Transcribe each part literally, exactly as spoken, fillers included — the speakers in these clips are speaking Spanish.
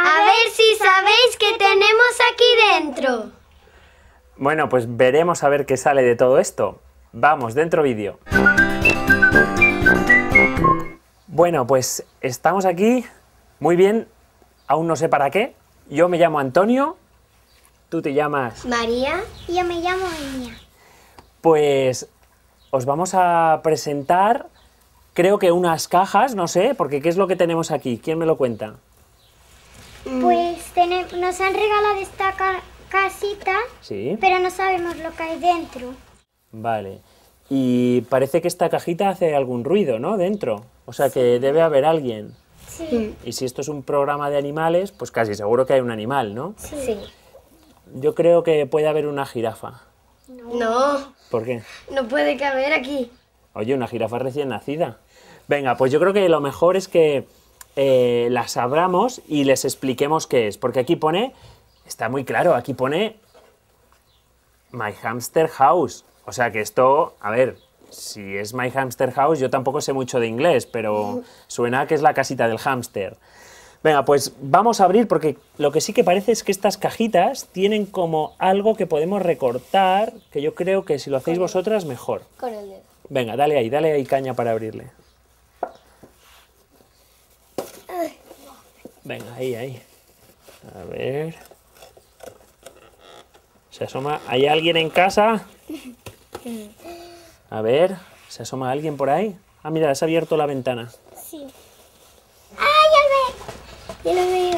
A ver si sabéis qué tenemos aquí dentro. Bueno, pues veremos a ver qué sale de todo esto. Vamos, dentro vídeo. Bueno, pues estamos aquí, muy bien, aún no sé para qué. Yo me llamo Antonio, tú te llamas... María. Y yo me llamo Enya. Pues os vamos a presentar, creo que unas cajas, no sé, porque ¿qué es lo que tenemos aquí? ¿Quién me lo cuenta? Pues tenem- nos han regalado esta ca- casita, Sí. pero no sabemos lo que hay dentro. Vale. Y parece que esta cajita hace algún ruido, ¿no? Dentro. O sea que debe haber alguien. Sí. Y si esto es un programa de animales, pues casi seguro que hay un animal, ¿no? Sí. Yo creo que puede haber una jirafa. No, ¿Por qué? no puede caber aquí. Oye, una jirafa recién nacida. Venga, pues yo creo que lo mejor es que eh, las abramos y les expliquemos qué es. Porque aquí pone, está muy claro, aquí pone My Hamster House. O sea que esto, a ver, si es My Hamster House, yo tampoco sé mucho de inglés, pero suena que es la casita del hámster. Venga, pues vamos a abrir porque lo que sí que parece es que estas cajitas tienen como algo que podemos recortar, que yo creo que si lo hacéis vosotras, mejor. Con el dedo. Venga, dale ahí, dale ahí caña para abrirle. Venga, ahí, ahí. A ver. Se asoma. ¿Hay alguien en casa? A ver, ¿se asoma alguien por ahí? Ah, mira, has abierto la ventana. Sí. ¡Ah, ya lo veo! Ya lo veo.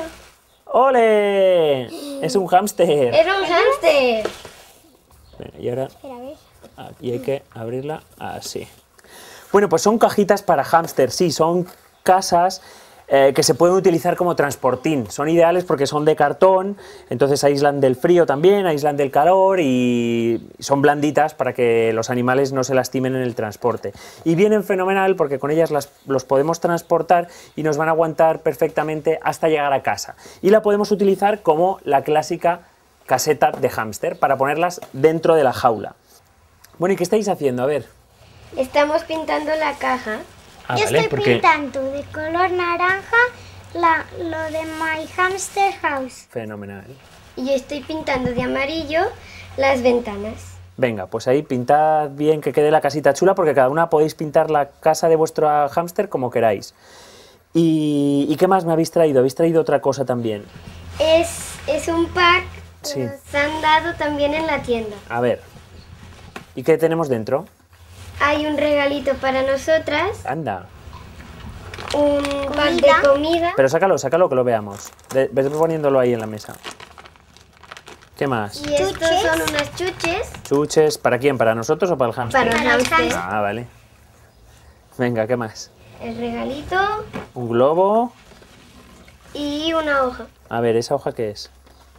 ¡Ole! Es un hámster. ¡Era un hámster! Venga, y ahora Espera, a ver. aquí hay que abrirla así. Bueno, pues son cajitas para hámster, sí, son casas eh, que se pueden utilizar como transportín. Son ideales porque son de cartón, entonces aíslan del frío también, aíslan del calor y son blanditas para que los animales no se lastimen en el transporte. Y vienen fenomenal porque con ellas las, los podemos transportar y nos van a aguantar perfectamente hasta llegar a casa. Y la podemos utilizar como la clásica caseta de hámster para ponerlas dentro de la jaula. Bueno, ¿y qué estáis haciendo? A ver. Estamos pintando la caja. Ah, Yo vale, estoy porque... pintando de color naranja la, lo de My Hamster House. Fenomenal. Y yo estoy pintando de amarillo las ventanas. Venga, pues ahí pintad bien que quede la casita chula porque cada una podéis pintar la casa de vuestro hámster como queráis. ¿Y, ¿y qué más me habéis traído? ¿Habéis traído otra cosa también? Es, es un pack que Sí. nos han dado también en la tienda. A ver. ¿Y qué tenemos dentro? Hay un regalito para nosotras, Anda. un pack de Comida. comida Pero sácalo, sácalo que lo veamos. De- Ves poniéndolo ahí en la mesa. ¿Qué más? y estos chuches. son unas chuches Chuches. ¿Para quién? ¿Para nosotros o para el hámster? para el Para el hámster. hámster. Ah, vale. Venga, ¿qué más? El regalito Un globo. y una hoja. A ver, ¿esa hoja qué es?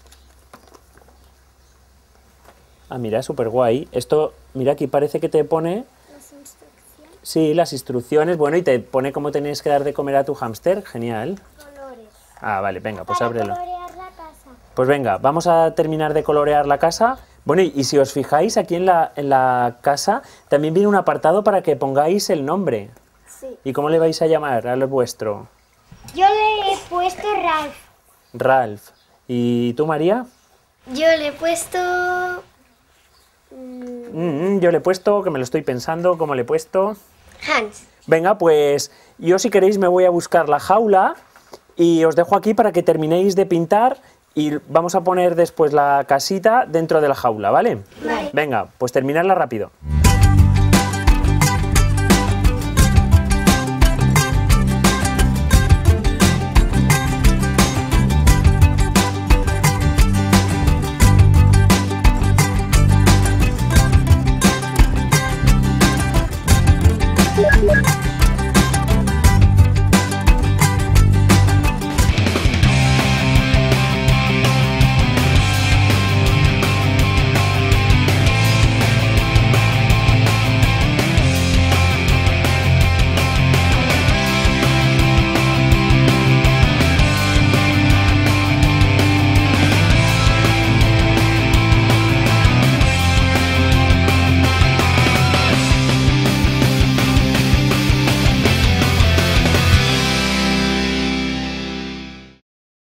Ah, mira, súper guay. Esto, mira, aquí parece que te pone... Las instrucciones. Sí, las instrucciones, bueno, y te pone cómo tenéis que dar de comer a tu hámster. Genial. Colores. Ah, vale, venga, pues Para ábrelo. colorear la casa. Pues venga, vamos a terminar de colorear la casa. Bueno, y, y si os fijáis, aquí en la, en la casa también viene un apartado para que pongáis el nombre. Sí. ¿Y cómo le vais a llamar al vuestro? Yo le he puesto Ralph. Ralph. ¿Y tú, María? Yo le he puesto... Mm, mm, yo le he puesto, que me lo estoy pensando, ¿cómo le he puesto? Hans. Venga, pues yo si queréis me voy a buscar la jaula y os dejo aquí para que terminéis de pintar y vamos a poner después la casita dentro de la jaula, ¿vale? Vale. Venga, pues terminadla rápido.